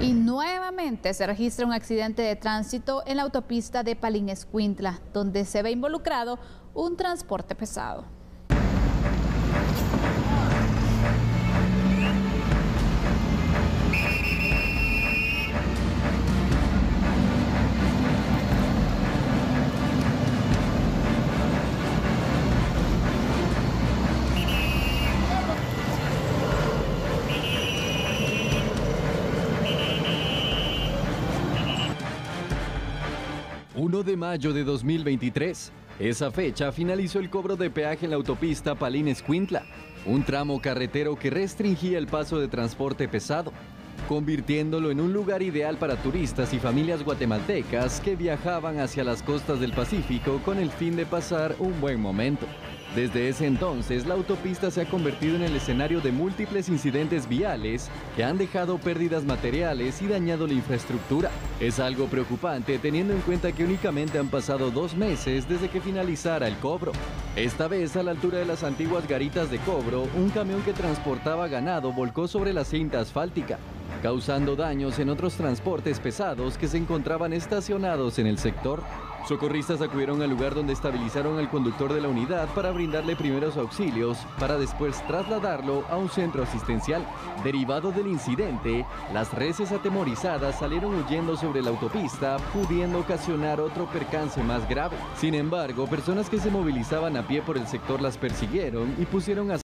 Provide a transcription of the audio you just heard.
Y nuevamente se registra un accidente de tránsito en la autopista de Palín-Escuintla, donde se ve involucrado un transporte pesado. De mayo de 2023. Esa fecha finalizó el cobro de peaje en la autopista Palín-Escuintla, un tramo carretero que restringía el paso de transporte pesado, convirtiéndolo en un lugar ideal para turistas y familias guatemaltecas que viajaban hacia las costas del Pacífico con el fin de pasar un buen momento. Desde ese entonces, la autopista se ha convertido en el escenario de múltiples incidentes viales que han dejado pérdidas materiales y dañado la infraestructura. Es algo preocupante teniendo en cuenta que únicamente han pasado 2 meses desde que finalizara el cobro. Esta vez, a la altura de las antiguas garitas de cobro, un camión que transportaba ganado volcó sobre la cinta asfáltica, causando daños en otros transportes pesados que se encontraban estacionados en el sector. Socorristas acudieron al lugar donde estabilizaron al conductor de la unidad para brindarle primeros auxilios, para después trasladarlo a un centro asistencial. Derivado del incidente, las reses atemorizadas salieron huyendo sobre la autopista, pudiendo ocasionar otro percance más grave. Sin embargo, personas que se movilizaban a pie por el sector las persiguieron y pusieron a